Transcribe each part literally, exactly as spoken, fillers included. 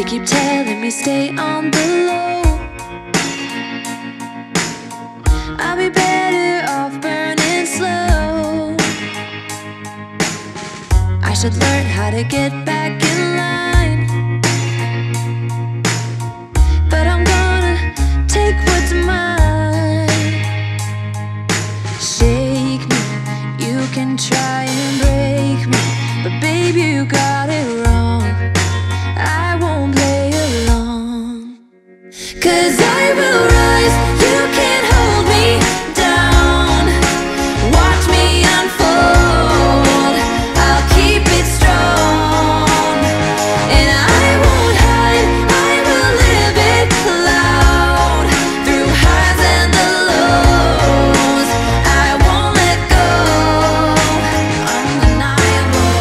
They keep telling me stay on the low. I'll be better off burning slow. I should learn how to get back in line, but I'm gonna take what's mine. Shake me, you can try and break me, but baby, you got it wrong. I won't play along, 'cause I will rise, you can't hold me down. Watch me unfold, I'll keep it strong. And I won't hide, I will live it loud. Through highs and the lows, I won't let go. Undeniable,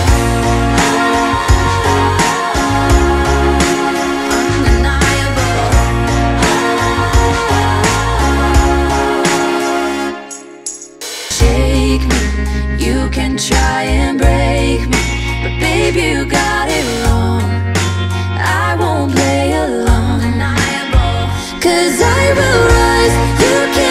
undeniable. Shake me, you can try and break me, but baby, you got it wrong. I won't play along. Undeniable, 'cause I will rise, you can't